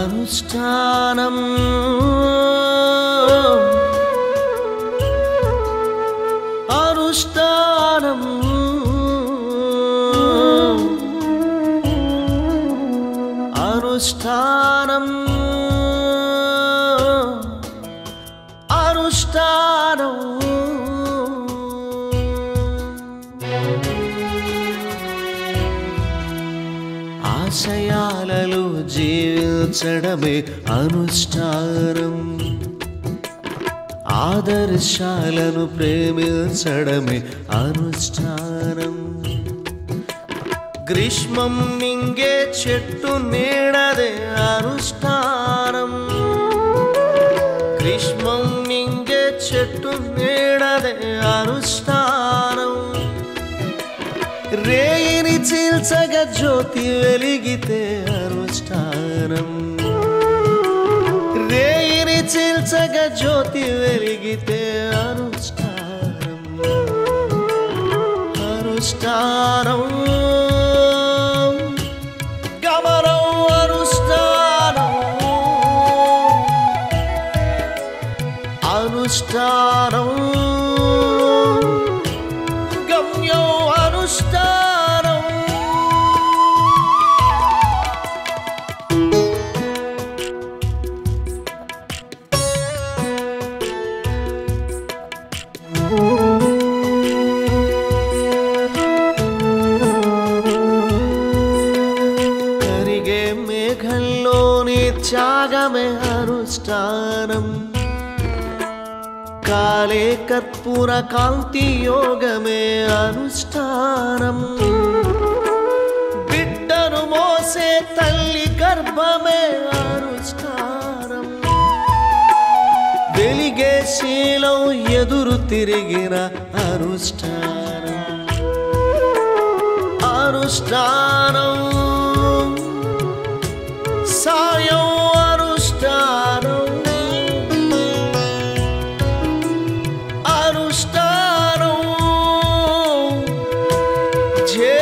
అనుష్ఠానం అనుష్ఠానం అనుష్ఠానం అనుష్ఠానం ఆశయాలలో జీవించడమే అనుష్ఠానం ఆదర్శాలను ప్రేమించడమే అనుష్ఠానం గ్రీష్మం మింగే చెట్టు నీడదే అనుష్ఠానం గ్రీష్మం మింగే చెట్టు నీడదే అనుష్ఠానం రేయిని చీల్చగా జ్యోతి వెలిగితే అనుష్ఠానం రేయిని చీల్చగా జ్యోతి వెలిగితే అనుష్ఠానం అనుష్ఠానం గమనం అనుష్ఠానం అనుష్ఠానం గమ్యం అనుష్ఠానం కరిగే మేఘంలోని త్యాగమే అనుష్ఠానం కాలే కర్పూర కాంతి యోగమే అనుష్ఠానం బిడ్డను మోసే తల్లి గర్భమే అనుష్ఠానం వెలిగే శీలం ఎదురు తిరిగిన అనుష్ఠానం అనుష్ఠానం సాయం అనుష్ఠానం అనుష్ఠానం